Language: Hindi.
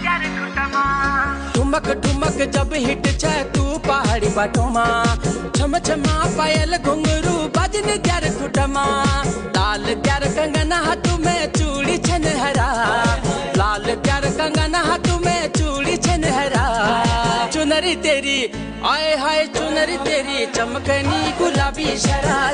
ठुमक ठुमक जब हिट छ तू पहाड़ी बाटोमा, छम छमा पायल घुंघरू बजन त्यार खुटमा। लाल प्यार कंगना हाथ में चूड़ी छन हरा, लाल प्यार कंगना हाथ में चूड़ी छन हरा। चुनरी तेरी आए हाय चुनरी तेरी चमकनी गुलाबी शरा।